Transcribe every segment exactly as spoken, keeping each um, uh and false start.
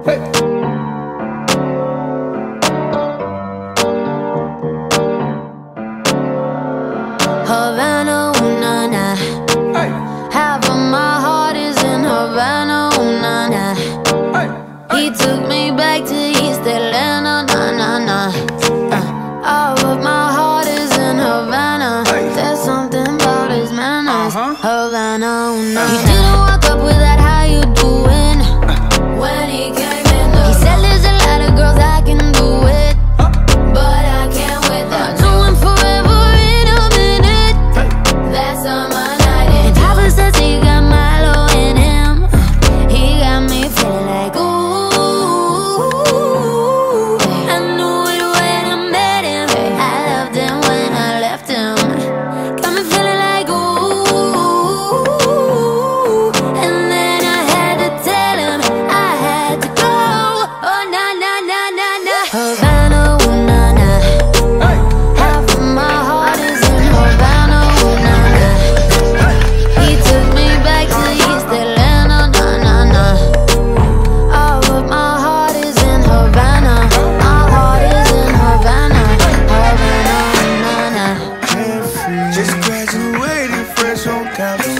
Hey. Havana, ooh, nah, nah. Hey. Half of my heart is in Havana, ooh, nah, nah. Hey. He took me back to East Atlanta, nah, nah, nah. Uh, all of my heart is in Havana. Hey. There's something about his manners. Uh-huh. Havana, ooh, nah, Uh-huh. He didn't walk up with that, how you doing? When he came in the He said there's a lot of girls I can do it, but I can't with that. Do him forever in a minute. That's on my night. And Papa says he got Milo in him. He got me feeling like ooh. I knew it when I met him. I loved him when I left him. Got me feeling like ooh. And then I had to tell him I had to go. Oh na na na na na. Havana, ooh na na. Hey. Half of my heart is in Havana, ooh na na. He took me back to East Atlanta, na na na. All of my heart is in Havana. My heart is in Havana, Havana, na na. Just graduated, fresh on campus.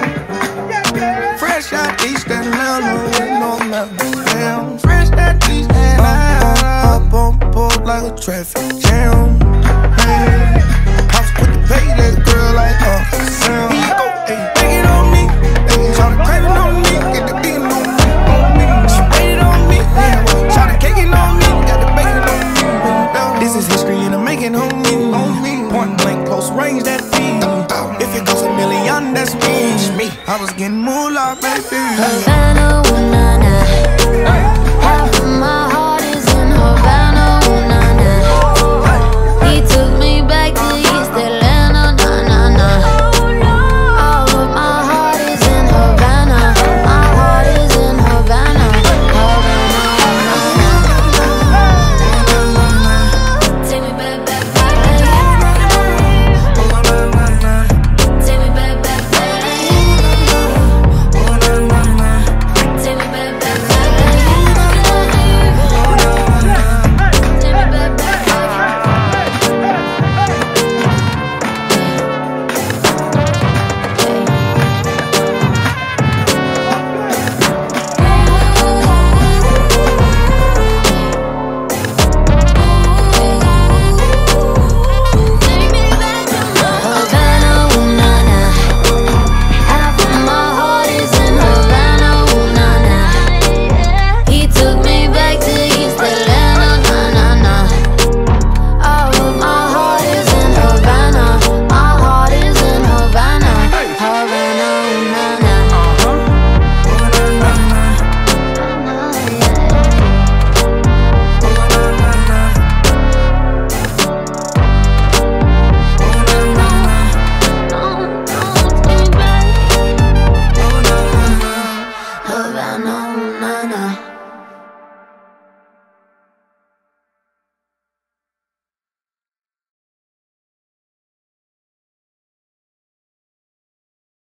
Fresh out East Atlanta, with no mountains. Fresh out East Atlanta, up on board like a traffic jam. Hey, I was quick to pay that girl like Uncle Sam. Hey, take it on me, hey, try to crave it on me, get the beating on me, on me. She waited on me, yeah, try to cake it on me, got the bacon on me. This is history and I'm making on me, on me. Point blank, close range, that feed. If it goes a million, that's me. I was getting moolah, baby.